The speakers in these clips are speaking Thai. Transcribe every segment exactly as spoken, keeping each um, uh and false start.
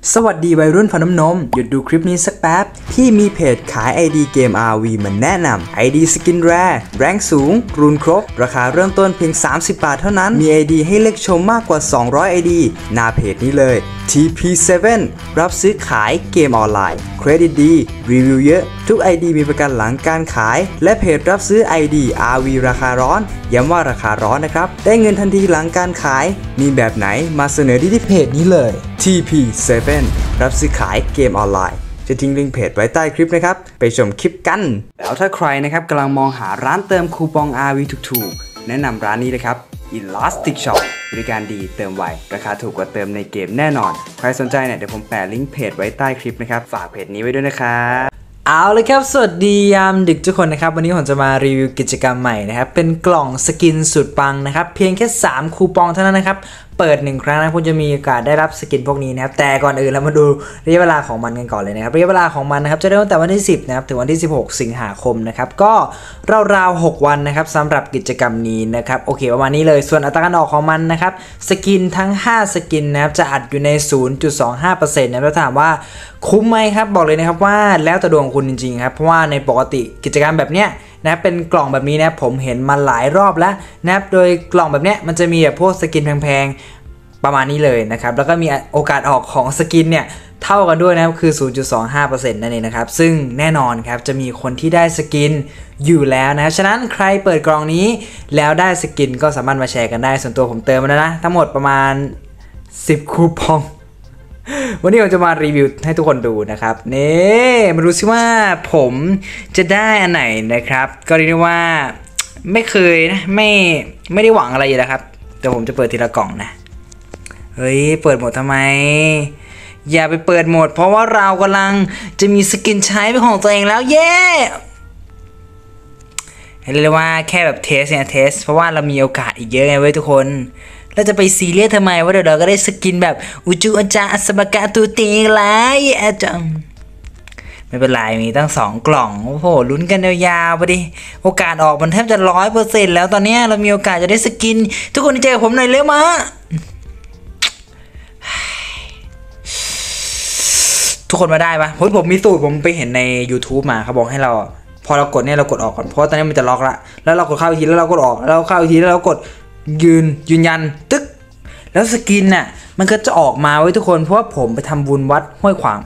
สวัสดีวัยรุ่นฟันน้ำนมหยุดดูคลิปนี้สักแป๊บพี่มีเพจขาย ไอ ดี เกม อาร์ วี มาแนะนำ ไอ ดี สกินแรร์แรงสูงรูนครบราคาเริ่มต้นเพียงสามสิบบาทเท่านั้นมี ไอ ดี ให้เลือกชมมากกว่าสองร้อย ไอ ดี หน้าเพจนี้เลย ที พี เซเว่น รับซื้อขายเกมออนไลน์เครดิตดีรีวิวเยอะทุก ไอ ดี มีประกันหลังการขายและเพจรับซื้อ ไอ ดี อาร์ วี ราคาร้อนย้ำว่าราคาร้อนนะครับได้เงินทันทีหลังการขายมีแบบไหนมาเสนอที่ที่เพจนี้เลย ที พี เซเว่น รับซื้อขายเกมออนไลน์จะทิ้งลิงก์เพจไว้ใต้คลิปนะครับไปชมคลิปกันแล้วถ้าใครนะครับกำลังมองหาร้านเติมคูปอง อาร์ วี ถูกๆแนะนำร้านนี้เลยครับ Elastic Shop บริการดีเติมไวราคาถูกกว่าเติมในเกมแน่นอนใครสนใจเนี่ยเดี๋ยวผมแปะลิงก์เพจไว้ใต้คลิปนะครับฝากเพจนี้ไว้ด้วยนะครับเอาเลยครับสวัสดียามดึกทุกคนนะครับวันนี้ผมจะมารีวิวกิจกรรมใหม่นะครับเป็นกล่องสกินสุดปังนะครับเพียงแค่สามคูปองเท่านั้นนะครับเปิดหนึ่งครั้งนะคุณจะมีโอกาสได้รับสกินพวกนี้นะครับแต่ก่อนอื่นเรามาดูระยะเวลาของมันกันก่อนเลยนะครับระยะเวลาของมันนะครับจะเริ่มตั้งแต่วันที่สิบนะครับถึงวันที่สิบหกสิงหาคมนะครับก็ราวๆหกวันนะครับสำหรับกิจกรรมนี้นะครับโอเคประมาณนี้เลยส่วนอัตราการออกของมันนะครับสกินทั้งห้าสกินนะครับจะอัดอยู่ใน ศูนย์จุดสองห้าเปอร์เซ็นต์ นะแล้วถามว่าคุ้มไหมครับบอกเลยนะครับว่าแล้วแต่ดวงคุณจริงๆครับเพราะว่าในปกติกิจกรรมแบบเนี้ยนะเป็นกล่องแบบนี้นะผมเห็นมาหลายรอบแล้วนะครับโดยกล่องแบบเนี้ยมันจะมีแบบพวกสกินแพงๆประมาณนี้เลยนะครับแล้วก็มีโอกาสออกของสกินเนี่ยเท่ากันด้วยนะครับคือ ศูนย์จุดสองห้าเปอร์เซ็นต์ นั่นเองนะครับซึ่งแน่นอนครับจะมีคนที่ได้สกินอยู่แล้วนะฉะนั้นใครเปิดกล่องนี้แล้วได้สกินก็สามารถมาแชร์กันได้ส่วนตัวผมเติมมาแล้วนะทั้งหมดประมาณสิบคูปองวันนี้ผมจะมารีวิวให้ทุกคนดูนะครับนี่มาดูซิว่าผมจะได้อันไหนนะครับก็เรียกได้ว่าไม่เคยนะไม่ไม่ได้หวังอะไรอยู่แล้วครับแต่ผมจะเปิดทีละกล่องนะเฮ้ยเปิดหมดทำไมอย่าไปเปิดหมดเพราะว่าเรากำลังจะมีสกินใช้เป็นของตัวเองแล้วเย้เรียกว่าแค่แบบเทสเนี่ยเทสเพราะว่าเรามีโอกาสอีกเยอะไงเว้ยทุกคนเราจะไปซีเรียสทำไมว่าเดี๋ยวเราก็ได้สกินแบบอุจูอาจารย์อัสบากาตูตีไลอาจารย์ไม่เป็นไรมีตั้งสองกล่องโอ้โหลุ้นกันยาวๆไปดิโอกาสออกมันแทบจะร้อยเปอร์เซ็นต์แล้วตอนนี้เรามีโอกาสจะได้สกินทุกคนเจอผมหน่อยเร็วมาทุกคนมาได้ปะผมผมมีสูตรผมไปเห็นใน YouTube มาเขาบอกให้เราพอเรากดเนี่ยเรากดออกก่อนเพราะตอนนี้มันจะล็อกละแล้วเรากดเข้าอีกทีแล้วเรากดออกแล้วเข้าอีกทีแล้วเรากดยืนยืนยันตึ๊กแล้วสกินน่ะมันก็จะออกมาไว้ทุกคนเพราะว่าผมไปทำบุญวัดห้วยขวาง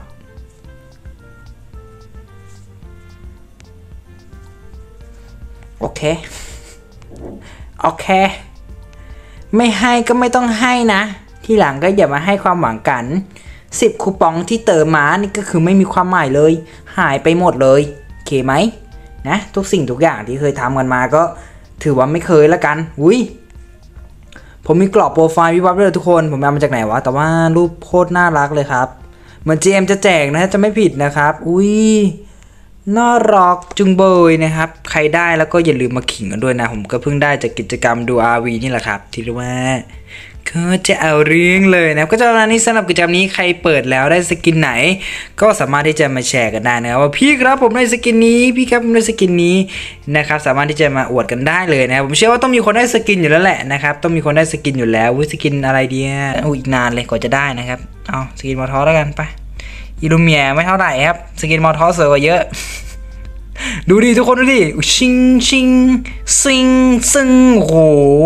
โอเคโอเคไม่ให้ก็ไม่ต้องให้นะที่หลังก็อย่ามาให้ความหวังกันสิบคูปองที่เติมมานี่ก็คือไม่มีความหมายเลยหายไปหมดเลยโอเคไหมนะทุกสิ่งทุกอย่างที่เคยทำกันมาก็ถือว่าไม่เคยละกันอุ้ยผมมีกรอบโปรไฟล์วิบวับด้วยทุกคนผมเอามาจากไหนวะแต่ว่ารูปโคตรน่ารักเลยครับเหมือนเจมจะแจกนะจะไม่ผิดนะครับอุ้ยน่ารักจุงเบยนะครับใครได้แล้วก็อย่าลืมมาขิงกันด้วยนะผมก็เพิ่งได้จากกิจกรรมดู อาร์ วี นี่แหละครับที่เรียกว่าก็จะเอาเรื่องเลยนะก็จะวันนี้สำหรับกิจกรรมนี้ใครเปิดแล้วได้สกินไหนก็สามารถที่จะมาแชร์กันได้นะครับว่าพี่ครับผมได้สกินนี้พี่ครับผมได้สกินนี้นะครับสามารถที่จะมาอวดกันได้เลยนะผมเชื่อว่าต้องมีคนได้สกินอยู่แล้วแหละนะครับต้องมีคนได้สกินอยู่แล้ววิสกินอะไรดีอ่ะอีกนานเลยกว่าจะได้นะครับเอาสกินมอทอแล้วกันไปอิลูเมียไม่เท่าไหร่ครับสกินมอทอสวยกว่าเยอะดูดิทุกคนดูดิชิงชิงซิงซึงโอ้โห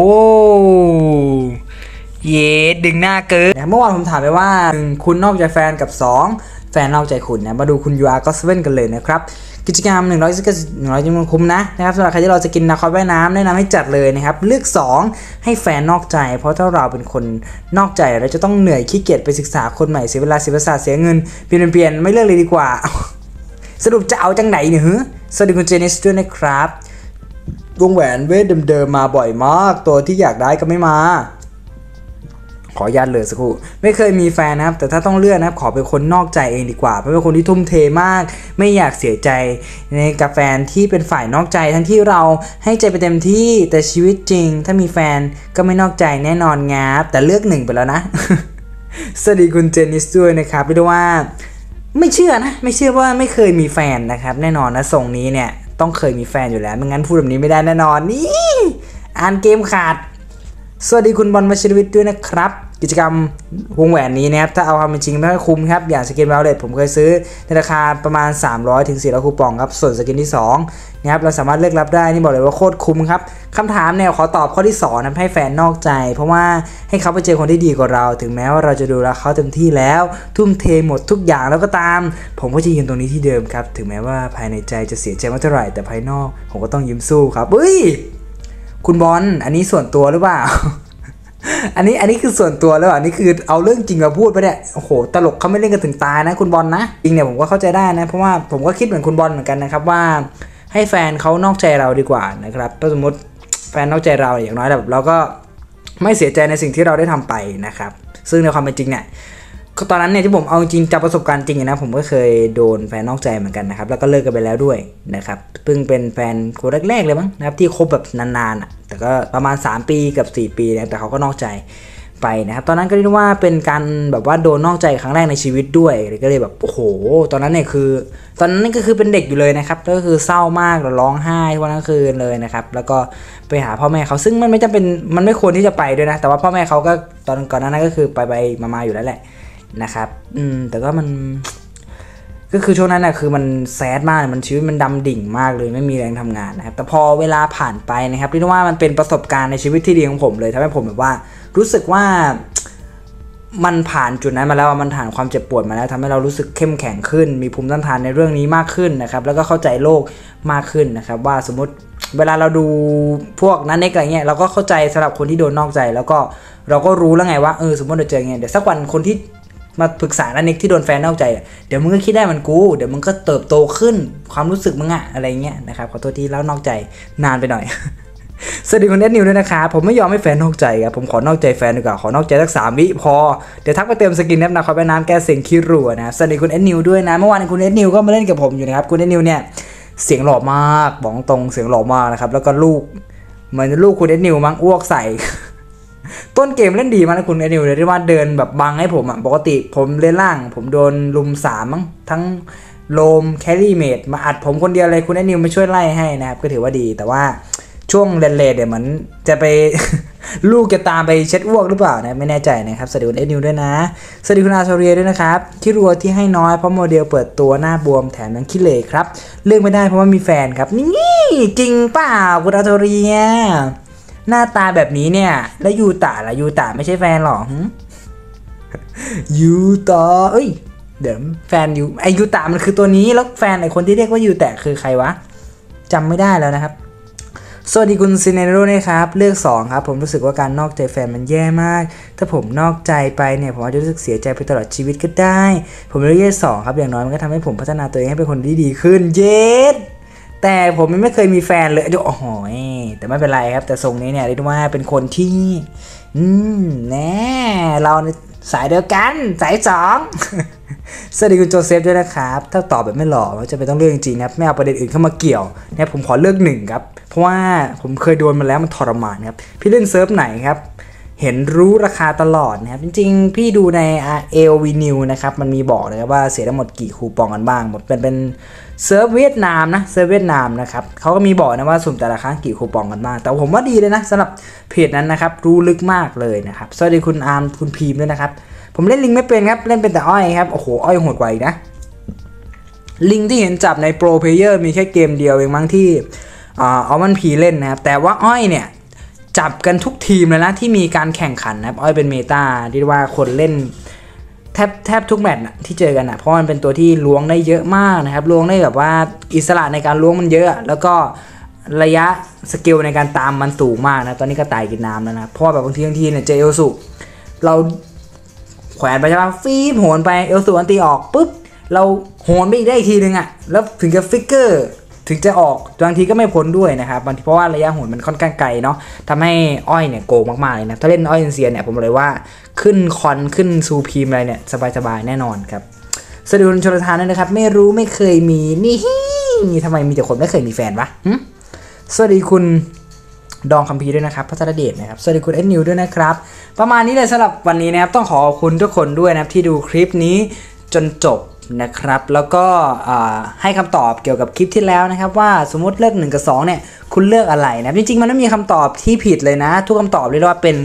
เย้ดึงหน้าเกินเมื่อวานผมถามไปว่าหนึ่งคุณนอกใจแฟนกับสองแฟนนอกใจคุณนะมาดูคุณยูอาร์ก็สเว่นกันเลยนะครับกิจกรรมหนึ่งร้อยสิบหนึ่งร้อยจำนวนคุ้มนะนะครับสำหรับใครที่เราจะกินนาคอสว่ายน้ำแนะนำให้จัดเลยนะครับเลือกสองให้แฟนนอกใจเพราะถ้าเราเป็นคนนอกใจเราจะต้องเหนื่อยขี้เกียจไปศึกษาคนใหม่เสียเวลาเสียเวลาเสียเงินเปลี่ยนเปลี่ยนไม่เลือกเลยดีกว่าสรุปจะเอาจังไหนเนี่ยฮึสวัสดีคุณเจนิสด้วยนะครับวงแหวนเวทเดิมๆมาบ่อยมากตัวที่อยากได้ก็ไม่มาขอญาตเลยสักครู่ไม่เคยมีแฟนนะครับแต่ถ้าต้องเลือกนะครับขอเป็นคนนอกใจเองดีกว่าเพราะเป็นคนที่ทุ่มเทมากไม่อยากเสียใจในกับแฟนที่เป็นฝ่ายนอกใจทั้งที่เราให้ใจไปเต็มที่แต่ชีวิตจริงถ้ามีแฟนก็ไม่นอกใจแน่นอนงับแต่เลือกหนึ่งไปแล้วนะ สวัสดีคุณเจนิสด้วยนะครับเรียกว่าไม่เชื่อนะไม่เชื่อว่าไม่เคยมีแฟนนะครับแน่นอนนะทรงนี้เนี่ยต้องเคยมีแฟนอยู่แล้วไม่งั้นพูดแบบนี้ไม่ได้แน่นอนนี่อ่านเกมขาดสวัสดีคุณบอลวชิรวิทย์ด้วยนะครับกิจกรรมวงแหวนนี้นะครับถ้าเอาความเป็นจริงไม่ค่อยคุ้มครับอย่างสกินวอลเล็ตผมเคยซื้อในราคาประมาณสามร้อยถึงสี่ร้อยคูปองครับส่วนสกินที่สองนะครับเราสามารถเลือกรับได้นี่บอกเลยว่าโคตรคุ้มครับคำถามเนี่ยขอตอบข้อที่สองนะให้แฟนนอกใจเพราะว่าให้เขาไปเจอคนที่ดีกว่าเราถึงแม้ว่าเราจะดูแลเขาเต็มที่แล้วทุ่มเทหมดทุกอย่างแล้วก็ตามผมก็จะยืนตรงนี้ที่เดิมครับถึงแม้ว่าภายในใจจะเสียใจมากเท่าไหร่แต่ภายนอกผมก็ต้องยิ้มสู้ครับเฮ้ยคุณบอลอันนี้ส่วนตัวหรือเปล่า อันนี้อันนี้คือส่วนตัวแล้วอันนี้คือเอาเรื่องจริงมาพูดไปเนี่ยโอ้โหตลกเขาไม่เล่นกันถึงตายนะคุณบอลนะจริงเนี่ยผมก็เข้าใจได้นะเพราะว่าผมก็คิดเหมือนคุณบอลเหมือนกันนะครับว่าให้แฟนเขานอกใจเราดีกว่านะครับถ้าสมมติแฟนนอกใจเราอย่างน้อยแบบเราก็ไม่เสียใจในสิ่งที่เราได้ทำไปนะครับซึ่งในความเป็นจริงเนี่ยตอนนั้นเนี่ยที่ผมเอาจริงจากประสบการณ์จริงนะผมก็เคยโดนแฟนนอกใจเหมือนกันนะครับแล้วก็เลิกกันไปแล้วด้วยนะครับเพิ่งเป็นแฟนคนแรกๆเลยมั้งนะครับที่คบแบบนานๆอ่ะแต่ก็ประมาณสามปีกับสี่ปีนะแต่เขาก็นอกใจไปนะครับตอนนั้นก็เรียกว่าเป็นการแบบว่าโดนนอกใจครั้งแรกในชีวิตด้วยก็เลยแบบโอ้โหตอนนั้นเนี่ยคือตอนนั้นก็คือเป็นเด็กอยู่เลยนะครับก็คือเศร้ามากร้องไห้วันนั้นคืนเลยนะครับแล้วก็ไปหาพ่อแม่เขาซึ่งมันไม่จำเป็นมันไม่ควรที่จะไปด้วยนะแต่ว่าพ่อแม่เขาก็ตอนก่อนนั้นก็คือไปไปมาๆอยู่แล้วแหละนะครับอืมแต่ก็มันก็คือช่วงนั้นนะคือมันแซดมากมันชีวิตมันดำดิ่งมากเลยไม่มีแรงทำงานนะครับแต่พอเวลาผ่านไปนะครับเรียกว่ามันเป็นประสบการณ์ในชีวิตที่ดีของผมเลยทำให้ผมแบบว่ารู้สึกว่ามันผ่านจุดนั้นมาแล้วมันผ่านความเจ็บปวดมาแล้วทำให้เรารู้สึกเข้มแข็งขึ้นมีภูมิต้านทานในเรื่องนี้มากขึ้นนะครับแล้วก็เข้าใจโลกมากขึ้นนะครับว่าสมมติเวลาเราดูพวกนั้นเน็กอะไรเงี้ยเราก็เข้าใจสำหรับคนที่โดนนอกใจแล้วก็เราก็รู้แล้วไงว่าเออสมมติเราเจอเงี้ยเดี๋ยวสักวันคนที่มาปรึกษานันเน็กที่โดนแฟนนอกใจเดี๋ยวมึงก็คิดได้มันกูเดี๋ยวมึงก็เติบโตขึ้นความรู้สึกมึงอะอะไรเงี้ยนะครับขอโทษที่แล้วนอกใจนานไปหน่อย สวัสดีคุณเอสนิวด้วยนะครับผมไม่ยอมให้แฟนนอกใจครับผมขอนอกใจแฟนดีกว่าขอนอกใจสักสามวิพอเดี๋ยวทักไปเติมสกินแนบนะครับไปน้ำแก้เสียงคิรัวนะสวัสดีคุณเอสนิวด้วยนะเมื่อวานคุณเอสนิวก็มาเล่นกับผมอยู่นะครับคุณเอสนิวเนี่ยเสียงหล่อมากบอกตรงเสียงหล่อมากนะครับแล้วก็ลูกเหมือนลูกคุณเอสนิวมั้งอ้วกใส่ ต้นเกมเล่นดีมากนะคุณเอสนิวเลยที่ว่าเดินแบบบังให้ผมอ่ะปกติผมเล่นล่างผมโดนลุมสามมั้งทั้งโลมแครี่เมดมาอัดผมคนเดียวเลยคุณเอสนิวมาช่วยไล่ให้นะครับก็ถือว่าดีแต่ว่าช่วงเลนเลดเนี่ยเหมือนจะไป ลูกจะตามไปเช็ดอ้วกหรือเปล่านะไม่แน่ใจนะครับสวัสดีคุณเอสนิวด้วยนะสวัสดีคุณอาชเรียด้วยนะครับคิรัวที่ให้น้อยเพราะโมเดลเปิดตัวหน้าบวมแถมยังขี้เหร่ครับเลือกไม่ได้เพราะว่ามีแฟนครับนี่จริงเปล่าคุณอาชเรียหน้าตาแบบนี้เนี่ยแล้วยูตะล่ะยูตะไม่ใช่แฟนหรอยูตะเอ้ยเดี๋ยวแฟนยูไอยูตะมันคือตัวนี้แล้วแฟนไอคนที่เรียกว่ายูตะคือใครวะจำไม่ได้แล้วนะครับสวัสดีคุณซินเนโร่นะครับเลือกสองครับผมรู้สึกว่าการนอกใจแฟนมันแย่มากถ้าผมนอกใจไปเนี่ยผมอาจจะรู้สึกเสียใจไปตลอดชีวิตก็ได้ผมเลือกเยสองครับอย่างน้อยมันก็ทำให้ผมพัฒนาตัวเองให้เป็นคนที่ดีขึ้นเย็ดแต่ผมไม่เคยมีแฟนเลยโอ้โหแต่ไม่เป็นไรครับแต่ทรงนี้เนี่ยเรียกว่าเป็นคนที่อืมแน่เราสายเดียวกันสายสองสวัสดีคุณโจเซฟด้วยนะครับถ้าตอบแบบไม่หล่อจะไปต้องเลือกจริงๆนะไม่เอาประเด็นอื่นเข้ามาเกี่ยวนะผมขอเลือกหนึ่งครับเพราะว่าผมเคยโดนมาแล้วมันทรมานครับพี่เล่นเซิร์ฟไหนครับเห็นรู้ราคาตลอดนะครับจริงๆพี่ดูใน เอ โอ วี New นะครับมันมีบอกเลยว่าเสียทั้งหมดกี่คูปองกันบ้างหมดเป็นเป็นเซิร์ฟเวียดนามนะเซิร์ฟเวียดนามนะครับเขาก็มีบอกนะว่าสุ่มแต่ละครั้งกี่คูปองกันบ้างแต่ผมว่าดีเลยนะสำหรับเพจนั้นนะครับรู้ลึกมากเลยนะครับสวัสดีคุณอาร์มคุณพีมด้วยนะครับผมเล่นลิงไม่เป็นครับเล่นเป็นแต่อ้อยครับโอ้โหอ้อยโหดกว่าอีกนะลิงที่เห็นจับในโปรเพลเยอร์มีแค่เกมเดียวเองมั้งที่เอามันพีเล่นนะครับแต่ว่าอ้อยเนี่ยจับกันทุกทีมเลยนะที่มีการแข่งขันนะครับอ้อยเป็นเมตาที่ว่าคนเล่นแทบแทบทุกแมตช์ที่เจอกันนะเพราะมันเป็นตัวที่ล้วงได้เยอะมากนะครับล้วงได้แบบว่าอิสระในการล้วงมันเยอะแล้วก็ระยะสกิลในการตามมันสูงมากนะตอนนี้ก็ตายกินน้ำแล้วนะเพราะแบบบางทีบางทีเนี่ยเจอเอลสุเราแขวนไปใช่ปะฟีบโหนไปเอลสุอันตีออกปุ๊บเราโหนไปอีกได้อีกทีนึงอ่ะแล้วถึงจะฟิกเกอร์ถึงจะออกบางทีก็ไม่พ้นด้วยนะครับบางทีเพราะว่าระยะโหนมันค่อนข้างไกลเนาะทำให้อ้อยเนี่ยโกงมากๆเลยนะถ้าเล่นอ้อยเซียนเนี่ยผมเลยว่าขึ้นคอนขึ้นซูพีมอะไรเนี่ยสบายๆแน่นอนครับสวัสดีคุณชลทานด้วยนะครับไม่รู้ไม่เคยมีนี่ทำไมมีแต่คนไม่เคยมีแฟนวะสวัสดีคุณดองคัมพีด้วยนะครับพัทรเดชนะครับสวัสดีคุณเอ็ดนิวด้วยนะครับประมาณนี้เลยสำหรับวันนี้นะครับต้องขอบคุณทุกคนด้วยนะครับที่ดูคลิปนี้จนจบนะครับแล้วก็ให้คำตอบเกี่ยวกับคลิปที่แล้วนะครับว่าสมมติเลือกหนึ่งกับสองเนี่ยคุณเลือกอะไรนะจริงๆมันไม่มีคำตอบที่ผิดเลยนะทุกคำตอบเรียกว่าเป็น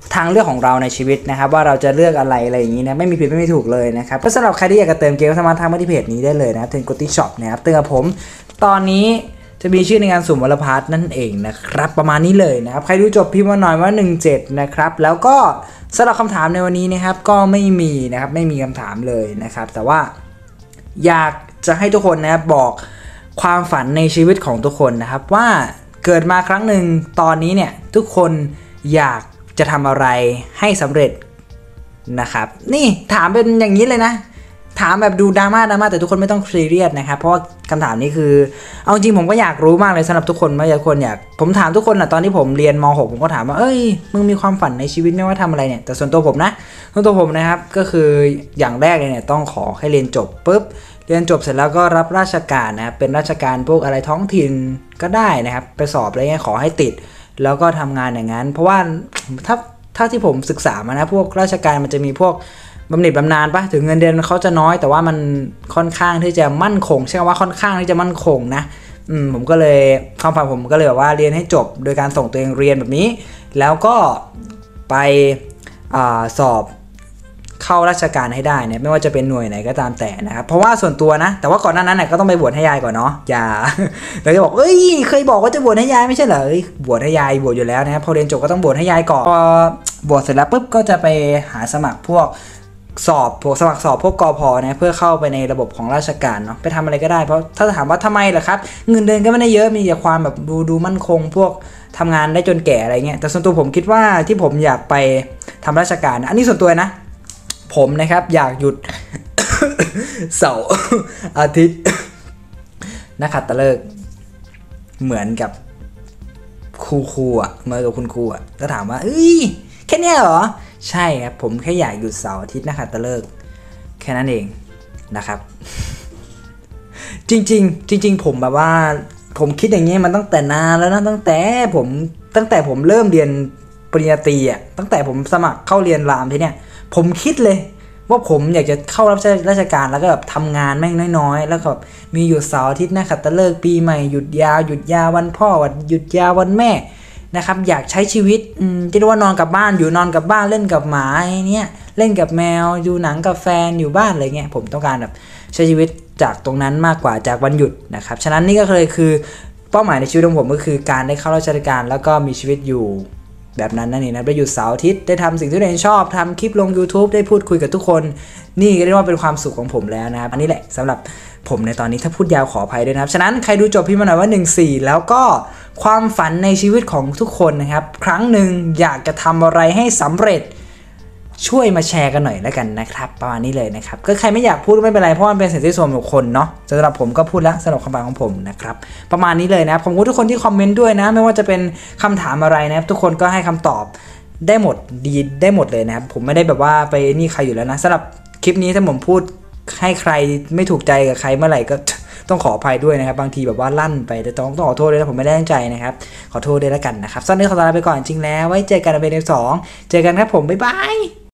ทางเลือกของเราในชีวิตนะครับว่าเราจะเลือกอะไรอะไรอย่างนี้นะไม่มีผิดไม่มีถูกเลยนะครับก็สำหรับใครที่อยากจะเติมเกมก็สามารถทำมาที่เพจนี้ได้เลยนะเทนโกติช็อปนะครับเตือนผมตอนนี้จะมีชื่อในงานสุ่มวอลพาร์ทนั่นเองนะครับประมาณนี้เลยนะครับใครดูจบพิมพ์มาหน่อยว่าหนึ่งเจ็ดนะครับแล้วก็สำหรับคำถามในวันนี้นะครับก็ไม่มีนะครับไม่มีคำถามเลยนะครับแต่ว่าอยากจะให้ทุกคนนะครับบอกความฝันในชีวิตของทุกคนนะครับว่าเกิดมาครั้งหนึ่งตอนนี้เนี่ยทุกคนอยากจะทำอะไรให้สำเร็จนะครับนี่ถามเป็นอย่างนี้เลยนะถามแบบดูดราม่าดราม่าแต่ทุกคนไม่ต้องซีเรียสนะครับเพราะว่าคำถามนี้คือเอาจริงผมก็อยากรู้มากเลยสำหรับทุกคนไม่ทุกคนอยากผมถามทุกคนนะตอนที่ผมเรียนม หกผมก็ถามว่าเอ้ยมึงมีความฝันในชีวิตไหมว่าทำอะไรเนี่ยแต่ส่วนตัวผมนะส่วนตัวผมนะครับก็คืออย่างแรกเลยเนี่ยต้องขอให้เรียนจบปุ๊บเรียนจบเสร็จแล้วก็รับราชการนะครับเป็นราชการพวกอะไรท้องถิ่นก็ได้นะครับไปสอบอะไรเงี้ยขอให้ติดแล้วก็ทำงานอย่างนั้นเพราะว่าถ้าถ้าที่ผมศึกษามานะพวกราชการมันจะมีพวกบำเหน็จบำนาญปะถึงเงินเดือนเขาจะน้อยแต่ว่ามันค่อนข้างที่จะมั่นคงใช่ไหมว่าค่อนข้างที่จะมั่นคงนะอืมผมก็เลยความฝันผมก็เลยแบบว่าเรียนให้จบโดยการส่งตัวเองเรียนแบบนี้แล้วก็ไปอ่าสอบเข้าราชการให้ได้เนี่ยไม่ว่าจะเป็นหน่วยไหนก็ตามแต่นะครับเพราะว่าส่วนตัวนะแต่ว่าก่อนหน้านั้นเนี่ยก็ต้องไปบวชให้ยายก่อนเนาะอย่าเราจะบอกเอ้ยเคยบอกว่าจะบวชให้ยายไม่ใช่เหรอบวชให้ยายบวชอยู่แล้วนะครับพอเรียนจบก็ต้องบวชให้ยายก่อนพอบวชเสร็จแล้วปุ๊บก็จะไปหาสมัครพวกสอบพวกสมัครสอบพวกกพนะเพื่อเข้าไปในระบบของราชการเนาะไปทำอะไรก็ได้เพราะถ้าถามว่าทำไมล่ะครับเงินเดือนก็ไม่ได้เยอะมีแต่ความแบบดูดูมั่นคงพวกทำงานได้จนแก่อะไรเงี้ยแต่ส่วนตัวผมคิดว่าที่ผมอยากไปทำราชการอันนี้ส่วนตัวนะผมนะครับอยากหยุด เสาร์อาทิตย์นักขัตฤกษ์เหมือนกับครูครูอ่ะเหมือนกับคุณครูอ่ะก็ถามว่าเอ้ยแค่นี้เหรอใช่ครับผมแค่อยากหยุดเสาร์อาทิตย์นักขัตฤกษ์แค่นั้นเองนะครับ จริงๆจริงๆผมแบบว่าผมคิดอย่างนี้มันตั้งแต่นานแล้วนะตั้งแต่ผมตั้งแต่ผมเริ่มเรียนปริญญาตรีอ่ะตั้งแต่ผมสมัครเข้าเรียนรามที่เนี่ยผมคิดเลยว่าผมอยากจะเข้ารับราชการแล้วก็แบบทำงานแม่งน้อยๆแล้วก็มีหยุดเสาร์อาทิตย์นักขัตฤกษ์ปีใหม่หยุดยาวหยุดยาววันพ่อหยุดยาววันแม่นะครับอยากใช้ชีวิตจะเรียกว่านอนกับบ้านอยู่นอนกับบ้านเล่นกับหมาไอ้เนี้ยเล่นกับแมวดูหนังกับแฟนอยู่บ้านอะไรเงี้ยผมต้องการแบบใช้ชีวิตจากตรงนั้นมากกว่าจากวันหยุดนะครับฉะนั้นนี่ก็เลยคือเป้าหมายในชีวิตของผมก็คือการได้เข้าราชการแล้วก็มีชีวิตอยู่แบบนั้นนั่นเองนะได้หยุดเสาร์อาทิตย์ได้ทำสิ่งที่ตัวเองชอบทำคลิปลง YouTube ได้พูดคุยกับทุกคนนี่ก็เรียกว่าเป็นความสุขของผมแล้วนะครับอันนี้แหละสำหรับผมในตอนนี้ถ้าพูดยาวขออภัยด้วยนะครับฉะนั้นใครดูจบพิมพ์มาหน่อยว่าหนึ่งสี่แล้วก็ความฝันในชีวิตของทุกคนนะครับครั้งหนึ่งอยากจะทำอะไรให้สำเร็จช่วยมาแชร์กันหน่อยแล้วกันนะครับประมาณนี้เลยนะครับก็ใครไม่อยากพูดไม่เป็นไรเพราะมันเป็นสิทธิส่วนบุคคลเนาะสำหรับผมก็พูดแล้วสำหรับคำถามของผมนะครับประมาณนี้เลยนะครับขอบคุณทุกคนที่คอมเมนต์ด้วยนะไม่ว่าจะเป็นคำถามอะไรนะครับทุกคนก็ให้คำตอบได้หมดดีได้หมดเลยนะครับผมไม่ได้แบบว่าไปนี่ใครอยู่แล้วนะสำหรับคลิปนี้ถ้าผมพูดให้ใครไม่ถูกใจกับใครเมื่อไหร่ก็ต้องขออภัยด้วยนะครับบางทีแบบว่าลั่นไปแต่ต้องต้องขอโทษด้วยนะผมไม่ได้ตั้งใจนะครับขอโทษด้วยแล้วกันนะครับสั้นนี้ขอลาไปก่อนจริงแล้วไว้เจอกันในเบรกสองเจอกันครับผมบ๊ายบาย